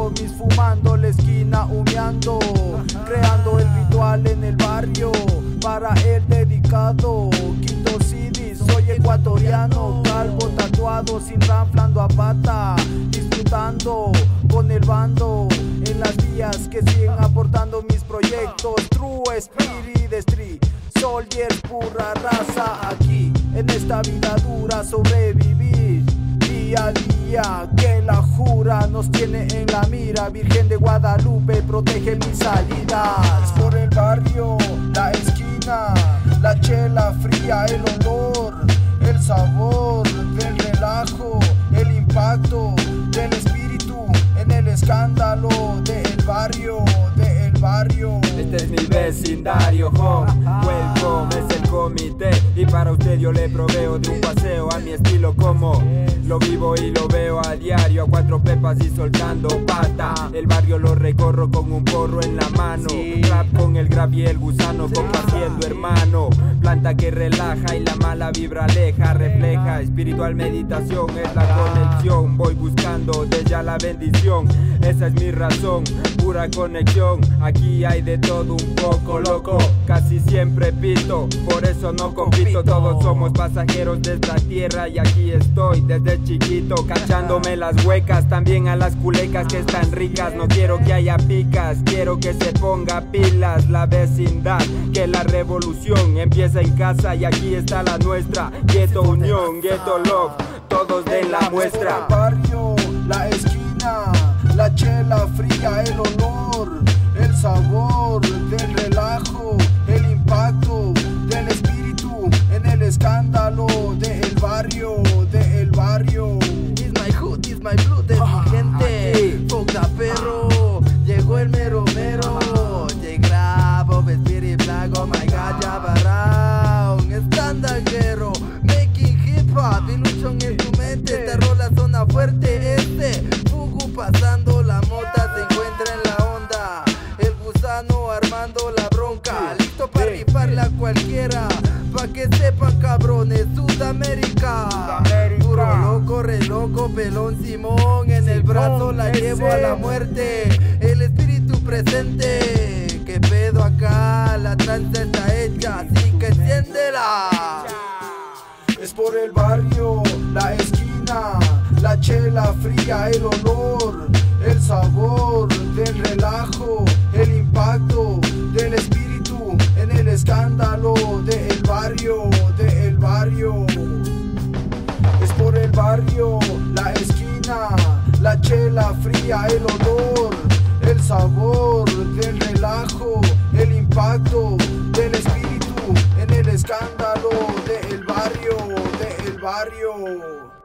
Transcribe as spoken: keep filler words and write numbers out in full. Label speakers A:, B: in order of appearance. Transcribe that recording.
A: homies fumando la esquina, humeando, creando el ritual en el barrio, para el dedicado. Quito C D, soy ecuatoriano, calvo, tatuado, sin ranflando a pata, disfrutando con el bando en las vías que siguen aportando mis proyectos. True Spirit de Street Soldier, pura raza aquí en esta vida dura, sobrevivir día a día, que la jura nos tiene en la mira. Virgen de Guadalupe, protege mis salidas. Por el barrio, la esquina, la chela fría, el olor, el sabor del relajo, el impacto del espíritu en el escándalo del barrio, del barrio.
B: Este es mi vecindario, home, welcome, es el comité. Y para usted yo le proveo de un paseo a mi estilo, como lo vivo y lo veo a diario, a cuatro pepas y soltando pata. El barrio lo recorro con un porro en la mano, rap con el grab y el gusano, compartiendo hermano. Planta que relaja y la mala vibra aleja, refleja espiritual meditación, es la conexión. Voy buscando de ya la bendición, esa es mi razón, pura conexión. Aquí hay de todo un poco, loco, casi siempre pito, por eso no compito. Todos somos pasajeros de esta tierra y aquí estoy desde chiquito, cachándome las huecas, también a las culecas que están ricas. No quiero que haya picas, quiero que se ponga pilas la vecindad, que la revolución empieza en casa y aquí está la nuestra. Ghetto Unión, Ghetto Love, todos den la muestra.
A: El barrio, la esquina, la chela fría, el olor, el sabor del relajo, el impacto del espíritu en el escándalo del barrio, del barrio.
C: It's my hood, it's my blood, es mi gente. Foca perro, llegó el mero mero. J grabo, vestir y black, oh my god, ya barraun. Estandaguero, making hip hop, ilusión en tu mente. Esta rola zona fuerte, este fugu pasando la mota, se encuentra en la onda. El gusano armando la bronca, listo para rifarla cualquiera. Pa' que sepan cabrones, Sudamérica,
A: Sudamérica.
C: Puro loco, re loco, pelón Simón. En el brazo la llevo a la muerte, el espíritu presente. Que pedo acá, la tranza está hecha, así que enciéndela.
A: Es por el barrio, la esquina, la chela fría, el olor, el sabor del relajo, el impacto del espíritu en el escándalo del barrio, del barrio. Es por el barrio, la esquina, la chela fría, el olor, el sabor del relajo, el impacto del espíritu en el escándalo del barrio, del barrio.